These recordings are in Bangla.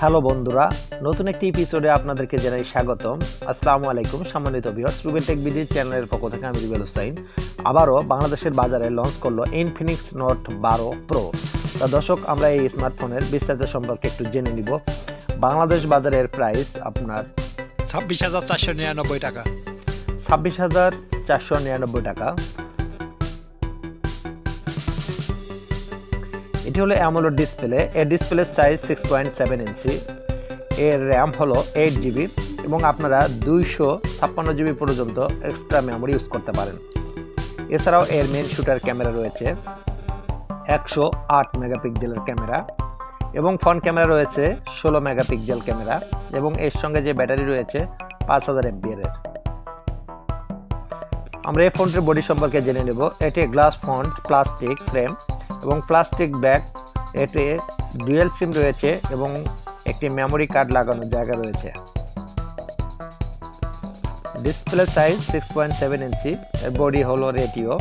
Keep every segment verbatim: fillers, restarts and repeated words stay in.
হ্যালো বন্ধুরা, নতুন একটি এপিসোডে আপনাদেরকে জানাই স্বাগতম। আসসালামু আলাইকুম সম্মানিত ভিউয়ার্স, রুবেল টেক বিডি চ্যানেলের পক্ষ থেকে আমি রুবেল হোসাইন আবারও বাংলাদেশের বাজারে লঞ্চ করলো ইনফিনিক্স নোট বারো প্রো। তা দর্শক, আমরা এই স্মার্টফোনের বিস্তারিত সম্পর্কে একটু জেনে নিব। বাংলাদেশ বাজারের প্রাইস আপনার ছাব্বিশ হাজার চারশো নিরানব্বই টাকা ছাব্বিশ হাজার চারশো নিরানব্বই টাকা। এটি হলো অ্যামোলেড ডিসপ্লে। এর display size six point seven inch. এর র্যাম হলো এইট জিবি এবং আপনারা দুইশো ছাপ্পান্ন জিবি পর্যন্ত এক্সট্রা মেমোরি ইউজ করতে পারেন। এছাড়াও এর মেন শুটার ক্যামেরা রয়েছে একশো আট মেগাপিক্সেলের ক্যামেরা এবং ফ্রন্ট ক্যামেরা রয়েছে ষোলো মেগাপিক্সেল ক্যামেরা এবং এর সঙ্গে যে ব্যাটারি রয়েছে পাঁচ হাজার এমপিএর। আমরা এই ফোনটির বডি সম্পর্কে জেনে নেব। এটি গ্লাস ফ্রন্ট, প্লাস্টিক ফ্রেম এবং প্লাস্টিক ব্যাক। এতে ডুয়েল সিম রয়েছে এবং একটি মেমোরি কার্ড লাগানোর জায়গা রয়েছে। Display size six point seven inch. এর বডি হলো রেটিও।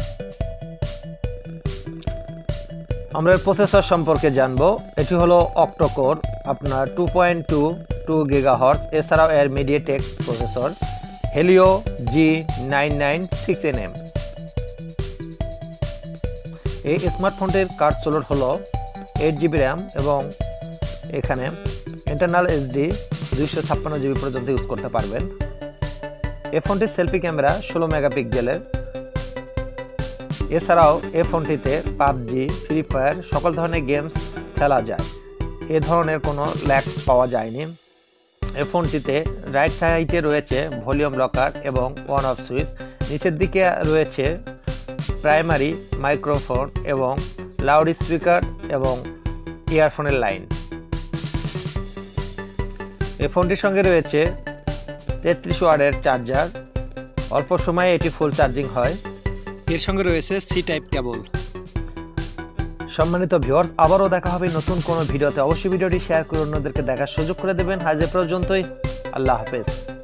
আমরা এর প্রসেসর সম্পর্কে জানবো। এটি হলো অক্টোকোর, আপনার two point two two gigahertz. এছাড়াও এর MediaTek processor Helio G nine nine six N M. এই স্মার্টফোনটির কার্ড স্লট হলো এইট জিবি র্যাম এবং এখানে ইন্টারনাল এইচডি দুইশো ছাপ্পান্ন জিবি পর্যন্ত ইউজ করতে পারবেন। এই ফোনটির সেলফি ক্যামেরা ষোলো মেগাপিক্সেলের। এছাড়াও এই ফোনটিতে পাবজি, ফ্রি ফায়ার সকল ধরনের গেমস খেলা যায়। এ ধরনের কোনো ল্যাগ পাওয়া যায়নি। এই ফোনটিতে রাইট সাইডে রয়েছে ভলিউম লকার এবং অন অফ সুইচ। নিচের দিকে রয়েছে প্রাইমারি মাইক্রোফোন এবং লাউড স্পিকার এবং ইয়ারফোনের লাইন। এই ফোনটির সঙ্গে রয়েছে তেত্রিশ ওয়াটের চার্জার। অল্প সময়ে এটি ফুল চার্জিং হয়। এর সঙ্গে রয়েছে সি টাইপ কেবল। সম্মানিত ভিউয়ার্স, আবারও দেখা হবে নতুন কোনো ভিডিওতে। অবশ্যই ভিডিওটি শেয়ার করে অন্যদেরকে দেখার সুযোগ করে দেবেন। আজ এ পর্যন্তই, আল্লাহ হাফেজ।